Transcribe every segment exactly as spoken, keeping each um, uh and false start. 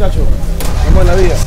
muchachos. Nos vemos en la vía.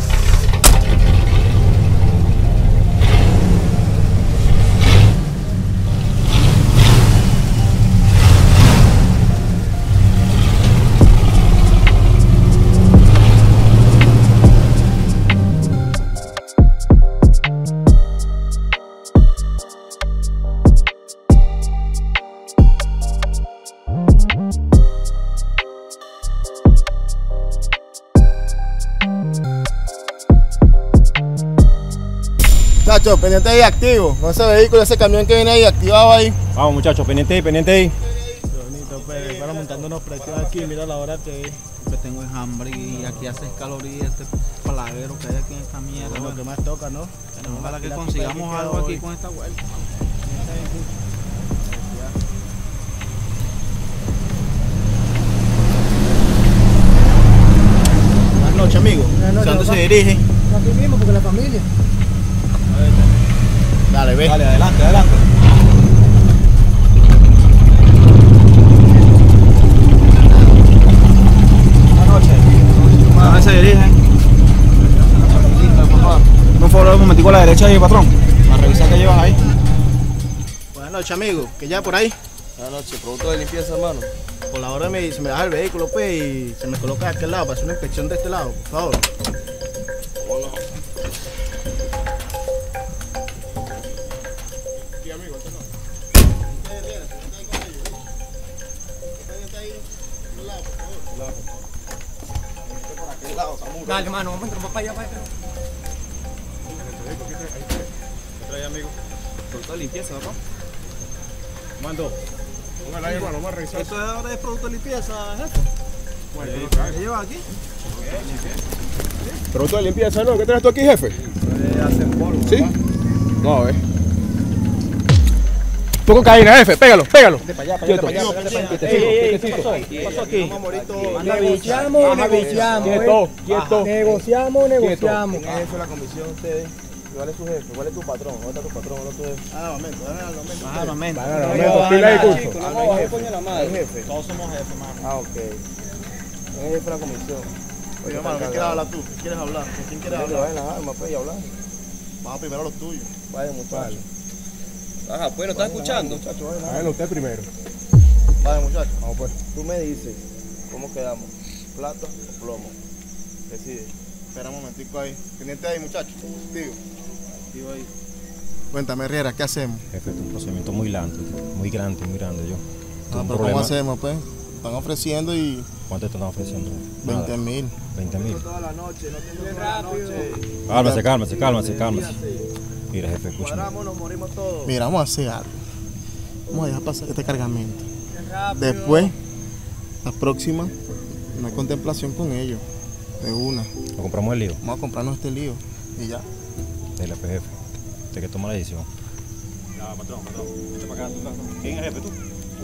Muchachos, pendiente ahí activo, con ese vehículo, ese camión que viene ahí activado ahí. Vamos muchachos, pendiente ahí, pendiente ahí. Bonito, pues, para montando unos precios aquí, mira la hora que que tengo es hambre y aquí hace calorías este palaguero que hay aquí en esta mierda. Lo que más toca, ¿no? Bueno, ojalá que consigamos algo aquí con esta vuelta. Buenas noches, amigo. noches, ¿Dónde se papá. dirige? Aquí mismo, porque la familia. Dale, ve. Dale, adelante, adelante. Buenas noches. ¿A dónde se dirigen? Por favor, un momentico a la derecha ahí, patrón. A revisar qué llevas ahí. Buenas noches, amigo. ¿Qué ya por ahí? Buenas noches, producto de limpieza, hermano. Por la hora me, se me baja el vehículo, pues, y se me coloca de aquel lado para hacer una inspección de este lado, por favor. Dale, hermano, vamos a entrar para allá, para allá. ¿Qué trae, amigo? Producto de limpieza, papá. Mando. Póngala ahí, hermano, vamos a revisar. ¿Esto ahora es producto de limpieza, jefe? ¿Qué llevas aquí? Producto de limpieza, ¿no? ¿Qué traes tú aquí, jefe? Hacen polvo. ¿Sí? No, a ver. Poco caína, jefe, pégalo, pégalo. Quieto. ¿Qué pasó aquí? Negociamos, negociamos. Quieto, quieto. Negociamos, negociamos. ¿Quién es jefe de la comisión ustedes? ¿Cuál es su jefe? ¿Cuál es tu patrón? ¿Dónde está tu patrón? ¿Dónde es tu jefe? Ah, momento, dame al momento. Ah, momento. Momento, pila ahí, curso. Ah, no hay jefe. ¿Hay jefe? Todos somos jefes, mano. Ah, ok. ¿Quién es el jefe de la comisión? Oye, hermano, ¿qué quieres hablar tú? ¿Qué quieres hablar? ¿Con quién quieres hablar? Vayan las armas, pues, y hablar. Vamos primero a los tuyos. Vaya, muchachos. Ajá, pues, ¿no estás escuchando? Muchachos, vayan. Háganlo usted primero. Vaya, muchachos. Vamos pues. Tú me dices, ¿cómo quedamos? ¿Plata o plomo? Decide. Espera un momentico ahí. Pendiente ahí, muchachos. Digo. Digo ahí. Cuéntame, Riera, ¿qué hacemos? Jefe, es un procedimiento muy grande, muy grande, muy grande yo. Ah, Tengo un pero problema. ¿cómo hacemos, pues? Están ofreciendo y ¿Cuánto te están ofreciendo? veinte mil. veinte mil. Toda la noche, no tengo toda la noche. Cálmase, cálmase, cálmase, cálmase. Mira, jefe, escúchame. Cuadramos, nos morimos todos. Mira, vamos a hacer algo. Vamos a dejar pasar este cargamento. Después, la próxima, no hay contemplación con ellos. De una. Lo compramos el lío. Vamos a comprarnos este lío. Y ya. Dile, pues, jefe. Usted que toma la decisión. Ya, patrón, patrón. Vete para acá, tú, patrón. ¿Quién es el jefe, tú?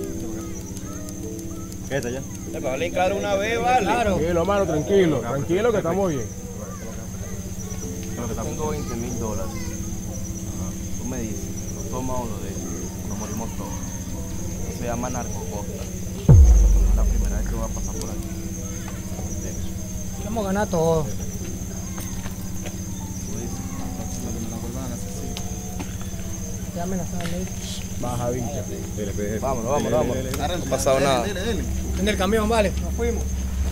Quédate ya. Me vale claro una vez, vale. Claro. Tranquilo, hermano, tranquilo. Tranquilo que estamos bien. Tengo veinte mil dólares. Tú me dices, lo toma o lo dejas. Nos morimos todos. Eso se llama narcocosta. Es la primera vez que voy a pasar por aquí. Vamos a ganar todo. Tú dices, la próxima que me la vuelvan a hacer así. Ya amenazaron. Baja, vincha. Dile, pues, jefe. Vámonos, vámonos, vámonos. No ha pasado nada. En el camión, vale. Nos fuimos.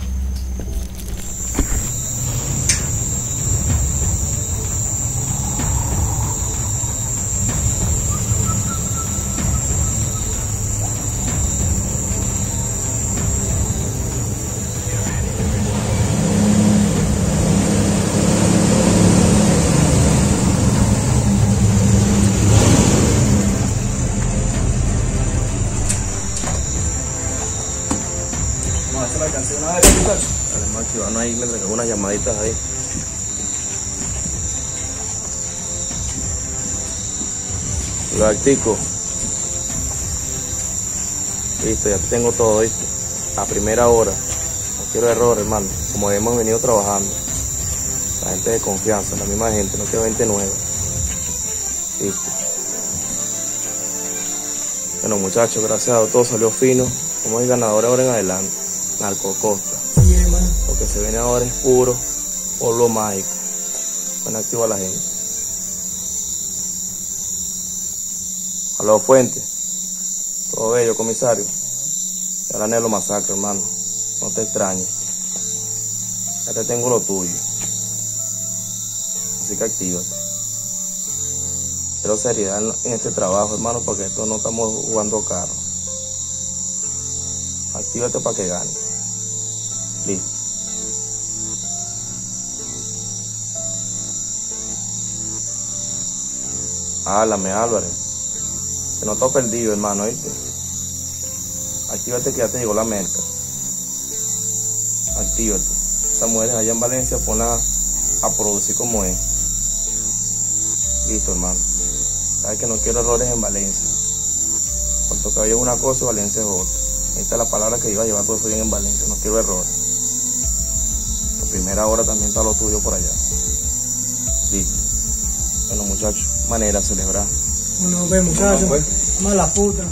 Además, que van ahí, me traen unas llamaditas ahí. Galactico. Listo, ya tengo todo, ¿viste? A primera hora. No quiero error, hermano. Como hemos venido trabajando. La gente de confianza, la misma gente, no quiero gente nueva. Listo. Bueno, muchachos, gracias a Dios todo salió fino. Somos el ganador ahora en adelante. Narcocosta. Lo que se viene ahora es puro. Pueblo mágico. Van activo a la gente. Aló, Fuente. Todo bello, comisario. Ya la anhelo masacre, hermano. No te extrañes. Ya te tengo lo tuyo. Así que actívate. Quiero seriedad en este trabajo, hermano, porque esto no estamos jugando carro. Actívate para que gane. Listo. Háblame, Álvarez. Que no estás perdido, hermano, ¿oíste? Actívate que ya te llegó la merca. Actívate. Esas mujeres allá en Valencia, ponlas a producir como es. Listo, hermano. Sabes que no quiero errores en Valencia. Puerto Cabello es una cosa y Valencia es otra. Esta es la palabra que iba a llevar todo eso bien en Valencia. No quiero errores. La primera hora también está lo tuyo por allá. Listo. Bueno, muchachos, manera de celebrar. Nos vemos, muchachos. pues. Vamos a la puta.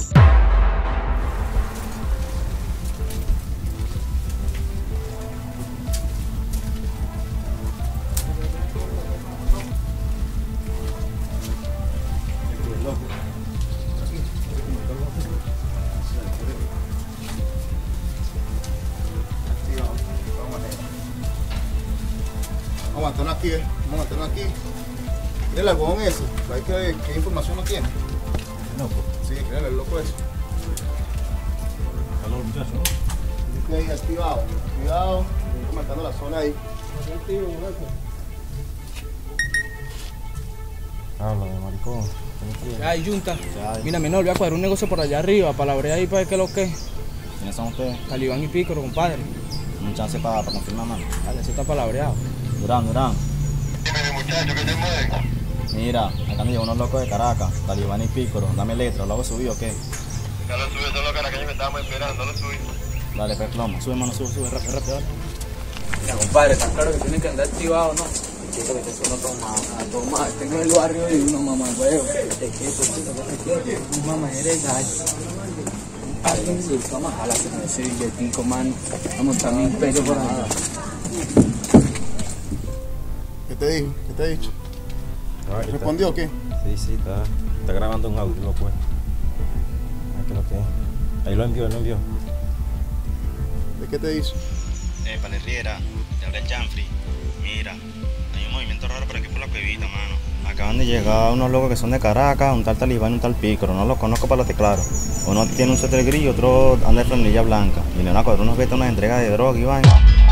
Vamos a mantenernos aquí, eh. Vamos a mantenernos aquí. Mira el huevón ese. ¿Sabes qué, qué información no tiene? Loco. Sí, créale, el loco ese. Aló, muchacho, ¿no? Dice ahí activado. Cuidado. Estoy marcando la zona ahí. Háblame, maricón. Ay, Junta. Mira, menor, voy a cuadrar un negocio por allá arriba, palabrear ahí para ver qué es lo que es. ¿Quiénes son ustedes? Talibán y Pícoro, compadre. Un chance para confirmar, mano. Dale, eso está palabreado. Durán, Durán. Dime, muchacho, ¿qué te mueve? Mira, acá me llegó unos locos de Caracas, Talibán y Pícoro. Dame letra, ¿lo hago subir o qué? Ya lo subí, solo caracaños que estábamos esperando, lo subí. Dale, pues plomo. Sube, mano, sube, sube, rápido, rápido, dale. Mira, compadre, está claro que tiene que andar activado, ¿no? Chico, que te suena a tomar. Tengo en el barrio y uno mamá huevo. Te quieto, chico, que te quieto. Mamá, eres gallo. Ay, sí, vamos a jalar con ese billetico, man. Vamos a también peso por nada. ¿Qué te dijo? ¿Qué te ha dicho? Ah, ahí ¿Respondió o qué? está. Sí, sí, está, está grabando un audio, pues. Aquí lo tiene. Ahí lo envió, lo envió. ¿De qué te dice? Eh, Riera, te habla el Janfrey. Mira, hay un movimiento raro por aquí por la cuevita, mano. Acaban de llegar unos locos que son de Caracas, un tal Talibán y un tal Pícoro. No los conozco para los claro. Uno tiene un suéter gris y otro anda de franelilla blanca. Vinieron a cuadrar unos betos, unas entregas de droga y vaina.